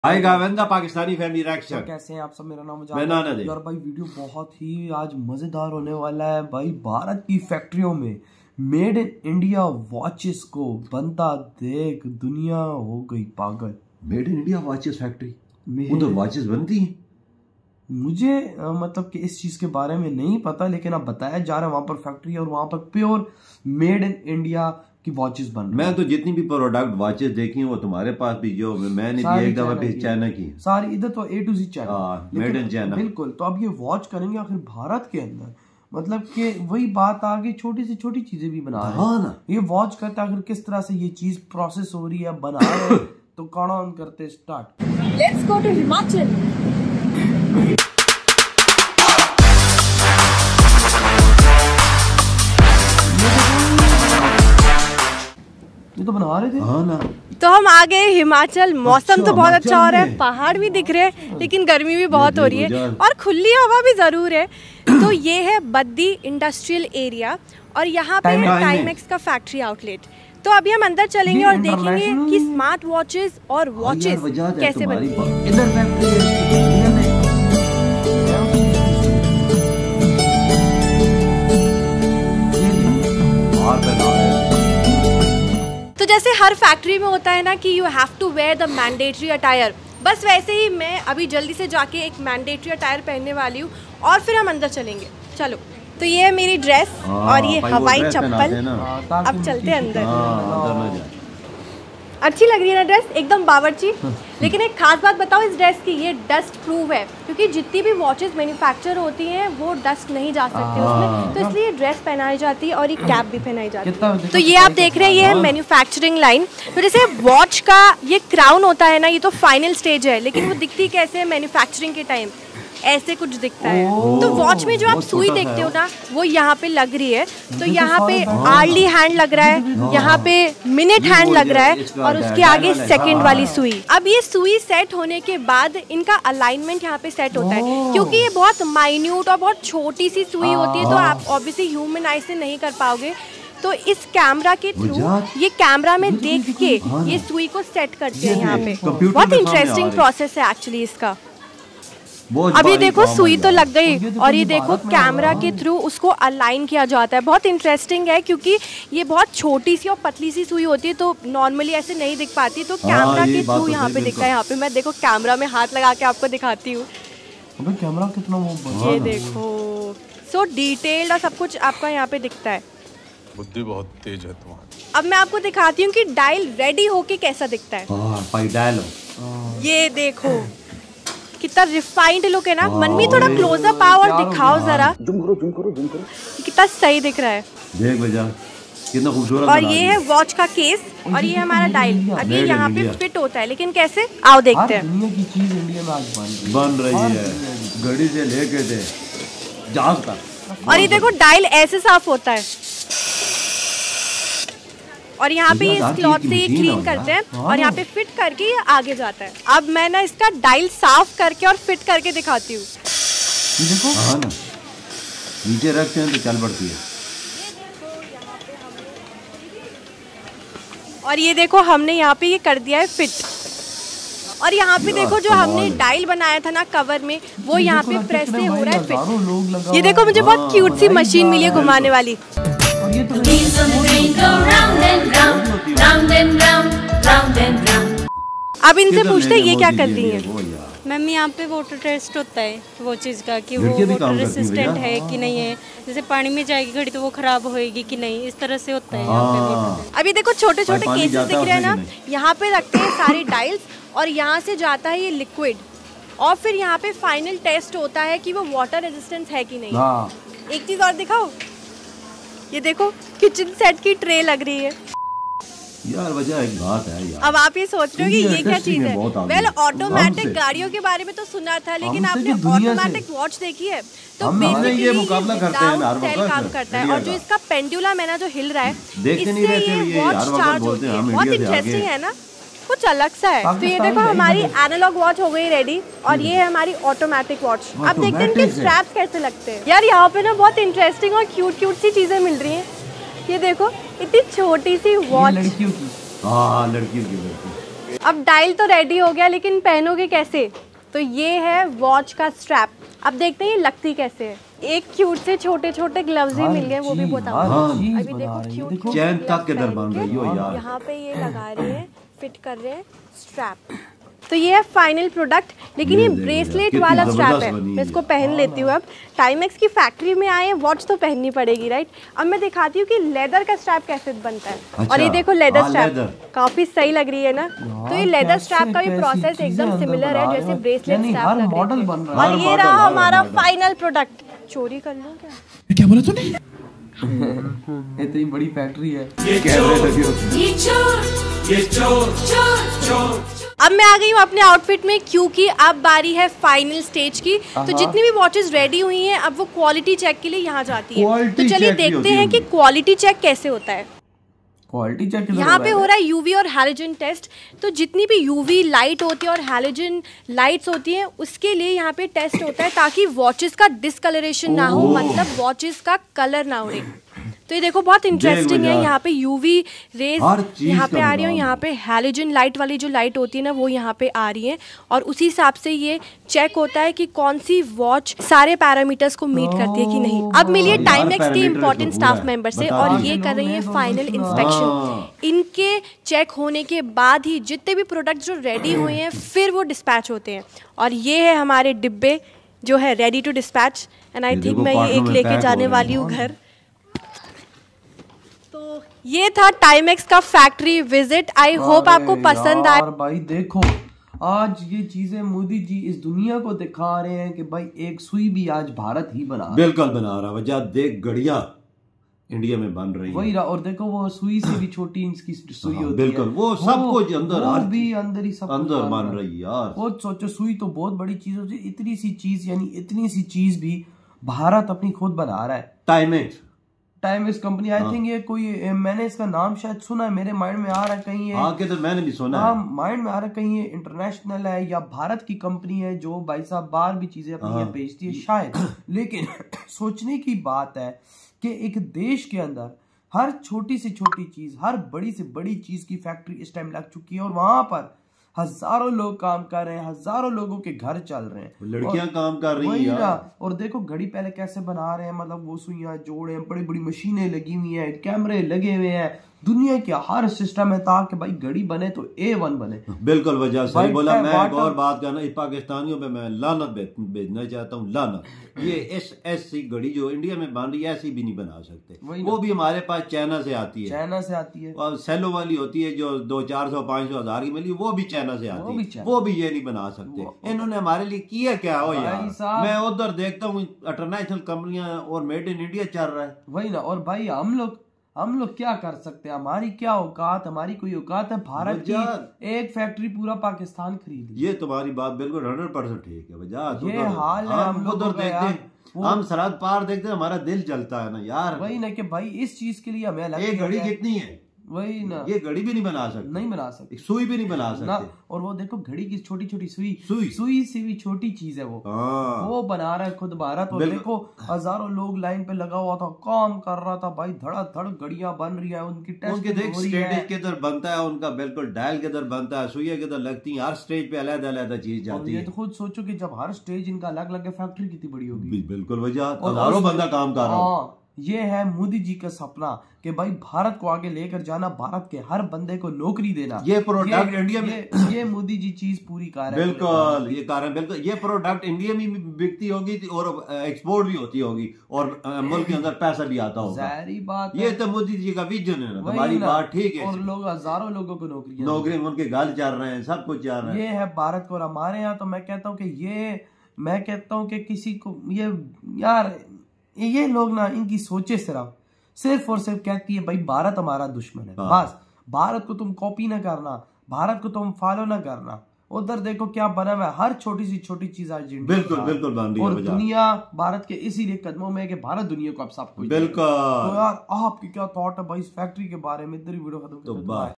आएगा वेंदा Pakistani family reaction. तो कैसे हैं आप सब? मेरा नाम है यार भाई वीडियो बहुत ही आज मजेदार होने वाला है भाई। भारत की फैक्ट्रियों में मेड इन इंडिया वॉचेस को बनता देख दुनिया हो गई पागल। Made in India watches factory, उधर वॉचेस बनती हैं। मुझे मतलब कि इस चीज के बारे में नहीं पता, लेकिन अब बताया जा रहा है वहां पर फैक्ट्री और वहां पर प्योर मेड इन इंडिया की वॉचेस बन रही। मैं तो जितनी भी प्रोडक्ट वॉचेस देखी वो तुम्हारे पास भी जो मैंने भी एक दफा भी चाइना की सारी, इधर तो A to Z China, made in China बिल्कुल। तो अब ये वॉच करेंगे आखिर भारत के अंदर, मतलब कि वही बात आ गई, छोटी से छोटी चीजें भी बना रहे हैं ना। ये वॉच करते आखिर किस तरह से ये चीज प्रोसेस हो रही है, बना रहे हैं। तो कौन ऑन करते start. Let's go to Himachal. ये तो बना रहे थे। हाँ ना। तो हम आ गए हिमाचल। मौसम तो बहुत अच्छा हो रहा है, पहाड़ भी दिख रहे हैं, लेकिन गर्मी भी बहुत हो रही है और खुली हवा भी जरूर है। तो ये है बद्दी इंडस्ट्रियल एरिया और यहाँ पे है टाइमेक्स का फैक्ट्री आउटलेट। तो अभी हम अंदर चलेंगे और देखेंगे कि स्मार्ट वॉचेस और वॉचेस कैसे बनती है। तो जैसे हर फैक्ट्री में होता है ना कि you have to wear the mandatory attire, बस वैसे ही मैं अभी जल्दी से जाके एक मैंडेटरी अटायर पहनने वाली हूँ और फिर हम अंदर चलेंगे। चलो, तो ये है मेरी ड्रेस और ये हवाई चप्पल। अब चलते हैं अंदर। अच्छी लग रही है ना ड्रेस, एकदम बावर्ची। लेकिन एक खास बात बताओ इस ड्रेस की, ये डस्ट प्रूफ है, क्योंकि जितनी भी वॉचेस मैन्युफैक्चर होती हैं वो डस्ट नहीं जा सकती उसमें, तो इसलिए ड्रेस पहनाई जाती है और ये कैप भी पहनाई जाती है। तो ये आप देख रहे हैं, ये है मैन्युफैक्चरिंग लाइन। तो जैसे वॉच का ये क्राउन होता है ना, ये तो फाइनल स्टेज है, लेकिन वो दिखती कैसे है मैन्युफैक्चरिंग के टाइम, ऐसे कुछ दिखता है। तो वॉच में जो आप सुई देखते हो ना, वो यहाँ पे लग रही है। तो यहाँ पे आर्ली हैंड लग रहा है, यहाँ पे मिनट हैंड लग रहा है और उसके आगे सेकंड वाली सुई। अब ये सुई सेट होने के बाद इनका अलाइनमेंट यहाँ पे सेट होता है, क्योंकि ये बहुत माइन्यूट और बहुत छोटी सी सुई होती है, तो आप ऑब्वियसली ह्यूमन आई से नहीं कर पाओगे। तो इस कैमरा के थ्रू, ये कैमरा में देख के ये सुई को सेट करते हैं यहाँ पे। बहुत इंटरेस्टिंग प्रोसेस है एक्चुअली इसका। अभी देखो सुई तो लग गई और ये देखो कैमरा के थ्रू उसको अलाइन किया जाता है। बहुत इंटरेस्टिंग है, क्योंकि ये बहुत छोटी सी और पतली सी सुई होती है, तो नॉर्मली ऐसे नहीं दिख पाती, तो कैमरा के थ्रू यहाँ पे दिखता है। यहाँ पे मैं देखो कैमरा में हाथ लगा के आपको दिखाती हूँ। कैमरा कितना ये देखो, सो डिटेल्ड और सब कुछ आपका यहाँ पे दिखता है। बुद्धि बहुत तेज है तुम्हारी। अब मैं आपको दिखाती हूँ कि डायल रेडी होके कैसा दिखता है। ये देखो कितना रिफाइंड लुक है ना। मनमी थोड़ा क्लोजअप आओ और दिखाओ जरा। जूम करो। कितना सही दिख रहा है, देख भैया कितना खूबसूरत। और ये है वॉच का केस और ये हमारा डायल। अब ये यहाँ पे फिट होता है, लेकिन कैसे, आओ देखते हैं। दुनिया की चीज इंडिया में आज बन रही है, घड़ी से लेके थे जहाज तक। और ये देखो डायल ऐसे साफ होता है और यहाँ पे इस क्लॉथ से ये क्लीन करते हैं और यहाँ पे फिट करके ये आगे जाता है। अब मैं ना इसका डायल साफ करके और फिट करके दिखाती हूँ। देखो हाँ ना, नीचे रखते हैं तो चल पड़ती है। और ये देखो हमने यहाँ पे ये कर दिया है फिट। और यहाँ पे देखो जो हमने डायल बनाया था ना कवर में, वो यहाँ पे प्रेस से हो रहा है फिट। ये देखो मुझे बहुत क्यूट सी मशीन मिली है घुमाने वाली। अब इनसे पूछते हैं ये क्या कर रही है। मैम यहाँ पे वाटर टेस्ट होता है वो चीज़ का, कि वो वाटर रेसिस्टेंट है कि नहीं है। जैसे पानी में जाएगी घड़ी तो वो खराब होएगी कि नहीं, इस तरह से होता है यहाँ पे वाटर। अभी देखो छोटे छोटे केसेस दिख रहे हैं ना, यहाँ पे रखते हैं सारी डायल्स और यहाँ से जाता है ये लिक्विड और फिर यहाँ पे फाइनल टेस्ट होता है कि वो वाटर रेजिस्टेंस है कि नहीं। एक चीज और दिखाओ, ये देखो किचन सेट की ट्रे लग रही है यार। वजह एक बात है यार। अब आप ये सोच रहे हो कि ये क्या चीज है। वेल, ऑटोमेटिक गाड़ियों के बारे में तो सुना था, लेकिन आपने ऑटोमेटिक वॉच देखी है? तो बेसिकली ये मुकाबला करते हैं, नॉर्मल काम करता है। और जो इसका पेंडुलम है ना जो हिल रहा है, इससे ये वॉच चार्ज होती है। बहुत इंटरेस्टिंग है ना, कुछ अलग सा है। तो ये देखो हमारी एनालॉग वॉच हो गई रेडी और ये है हमारी ऑटोमेटिक वॉच। अब देखते हैं कि स्ट्रैप्स कैसे लगते हैं। यार यहाँ पे ना बहुत इंटरेस्टिंग और क्यूट सी चीजें मिल रही हैं। ये देखो इतनी छोटी सी वॉच, लड़कियों की। हाँ लड़कियों की। अब डायल तो रेडी हो गया, लेकिन पहनोगे कैसे? तो ये है वॉच का स्ट्रैप। अब देखते हैं ये लगती कैसे है। एक क्यूट से छोटे छोटे ग्लव्स ही मिल गए, वो भी बताऊंगी। अभी देखो क्यूट चैन तक के दर बन रही हो यार। यहाँ पे ये लगा रहे हैं, फिट कर रहे हैं स्ट्रैप। तो ये है फाइनल प्रोडक्ट, लेकिन ये ब्रेसलेट वाला स्ट्रैप है। मैं इसको पहन लेती हूँ। अब टाइमेक्स की फैक्ट्री में आए, वॉच तो पहननी पड़ेगी राइट। अब मैं दिखाती हूँ कि लेदर का स्ट्रैप कैसे बनता है। अच्छा, और ये देखो लेदर स्ट्रैप काफी सही लग रही है ना। तो ये लेदर स्ट्रैप का भी प्रोसेस एकदम सिमिलर है जैसे ब्रेसलेट स्ट्रैप लग रही है। और ये रहा हमारा फाइनल प्रोडक्ट। चोरी कर लूं क्या बोला तूने? इतनी बड़ी फैक्ट्री है। अब मैं आ गई हूँ अपने आउटफिट में, क्योंकि अब बारी है फाइनल स्टेज की। तो जितनी भी वॉचेस रेडी हुई हैं, अब वो क्वालिटी चेक के लिए यहाँ जाती है। तो चलिए देखते हैं कि क्वालिटी चेक कैसे होता है। क्वालिटी चेक यहाँ पे हो रहा है यूवी और हैलोजन टेस्ट। तो जितनी भी यूवी लाइट होती है और हैलोजन लाइट्स होती हैं, उसके लिए यहाँ पे टेस्ट होता है, ताकि वॉचेस का डिस्कलरेशन ना हो, मतलब वॉचेस का कलर ना उड़े। तो ये देखो बहुत इंटरेस्टिंग है। यहाँ पे यूवी रेज यहाँ पे आ रही है, यहाँ पे हैलोजन लाइट वाली जो लाइट होती है ना, वो यहाँ पे आ रही है। और उसी हिसाब से ये चेक होता है कि कौन सी वॉच सारे पैरामीटर्स को मीट करती है कि नहीं। अब मिलिए टाइमेक्स के इम्पोर्टेंट स्टाफ मेंबर से, और ये कर रही है फाइनल इंस्पेक्शन। इनके चेक होने के बाद ही जितने भी प्रोडक्ट जो रेडी हुए हैं, फिर वो डिस्पैच होते हैं। और ये है हमारे डिब्बे जो है ready to dispatch. And I think मैं ये एक लेके जाने वाली हूँ घर। ये था टाइमेक्स का फैक्ट्री विजिट। आई होप आपको पसंद आए। भाई देखो, आज ये चीजें मोदी जी इस दुनिया को दिखा रहे हैं कि भाई एक सुई भी आज भारत ही बना रहा है। बिल्कुल बना रहा है। वजह देख, गड़िया इंडिया में बन रही है। वही रहा। और देखो वो सुई से भी छोटी इंच की सुई होती है। बिल्कुल, वो सब कुछ अंदर भी अंदर ही सब अंदर बन रही है यार। वो सोचो, सुई तो बहुत बड़ी चीज होती है। इतनी सी चीज, यानी इतनी सी चीज भी भारत अपनी खुद बना रहा है। टाइमेक्स कंपनी, आई थिंक ये कोई, मैंने इसका नाम शायद सुना है, मेरे माइंड में आ रहा है कहीं ये। हाँ, तो मैंने भी सुना है। माइंड में आ रहा है कहीं ये इंटरनेशनल है या भारत की कंपनी है जो भाई साहब बाहर भी चीजें अपनी यहाँ बेचती है शायद। लेकिन सोचने की बात है कि एक देश के अंदर हर छोटी से छोटी चीज, हर बड़ी से बड़ी चीज की फैक्ट्री इस टाइम लग चुकी है। और वहां पर हजारों लोग काम कर रहे हैं, हजारों लोगों के घर चल रहे हैं, लड़कियां काम कर रही हैं। और देखो घड़ी पहले कैसे बना रहे हैं, मतलब वो सुइयां जोड़े, बड़ी बड़ी मशीनें लगी हुई हैं, कैमरे लगे हुए हैं, दुनिया के हर सिस्टम है ताकि भाई घड़ी बने तो A1 बने। बिल्कुल वजह सही बोला। मैं एक और बात करना, इस पाकिस्तानियों पे मैं लानत भेजना चाहता हूँ, लानत। ये SSC घड़ी जो इंडिया में बन रही है, ऐसी भी नहीं बना सकते। वो भी हमारे पास चाइना से आती है, और सेलो वाली होती है जो 200-400-500 हज़ार की मिली, वो भी चाइना से आती है। वो भी ये नहीं बना सकते। इन्होंने हमारे लिए किया क्या हो यार। मैं उधर देखता हूँ इंटरनेशनल कंपनियां और मेड इन इंडिया चल रहा है। वही ना। और भाई हम लोग क्या कर सकते हैं? हमारी क्या औकात? हमारी कोई औकात है? भारत की एक फैक्ट्री पूरा पाकिस्तान खरीद ली। ये तुम्हारी बात बिल्कुल 100% ठीक है। वजह ये हाल है। हम उधर देखते हैं, हम सरहद पार देखते हैं, हमारा दिल जलता है ना यार। वही ना कि भाई इस चीज के लिए हमें अलग घड़ी कितनी है। वही ना, ये घड़ी भी नहीं बना सकते, सुई भी नहीं बना सकते। और वो देखो घड़ी की छोटी छोटी सुई से भी छोटी चीज है वो बना रहा है खुद भारत। और देखो हजारों लोग लाइन पे लगा हुआ था, काम कर रहा था भाई, धड़ाधड़ घड़ियां बन रही है, उनकी टेस्ट देख स्टेज के इधर बनता है, उनका बिल्कुल डायल के इधर बनता है, सुइया के इधर लगती है, हर स्टेज पे अलग अलग चीज जाती है। तो खुद सोचो कि जब हर स्टेज इनका अलग अलग फैक्ट्री कितनी बड़ी होगी। बिल्कुल वजह, हजारों बंदा काम कर रहा है। ये है मोदी जी का सपना कि भाई भारत को आगे लेकर जाना, भारत के हर बंदे को नौकरी देना। ये प्रोडक्ट इंडिया में ये मोदी जी चीज पूरी कर रहे हैं। बिल्कुल ये कारण, बिल्कुल ये प्रोडक्ट इंडिया में बिकती होगी और एक्सपोर्ट भी होती होगी और मुल्क के अंदर पैसा भी आता होगा। सारी बात ये तो मोदी जी का विजन है ना। तुम्हारी बात ठीक है। और लोग हजारों लोगों को नौकरी उनके घर चल रहे हैं, सब कुछ चल रहा है। ये है भारत को। और हमारे यहाँ तो मैं कहता हूँ कि किसी को ये लोग ना, इनकी सोचे सिर्फ और सिर्फ कहती है भाई भारत हमारा दुश्मन है। बस भारत को तुम कॉपी ना करना, भारत को तुम फॉलो ना करना। उधर देखो क्या बना हुआ है, हर छोटी सी छोटी चीज आज बिल्कुल बन रही है। और दुनिया भारत के इसीलिए कदमों में है कि भारत दुनिया को अब सब कुछ। बिल्कुल। तो यार आपकी क्या थॉट है भाई इस फैक्ट्री के बारे में? इधर ही वीडियो खत्म।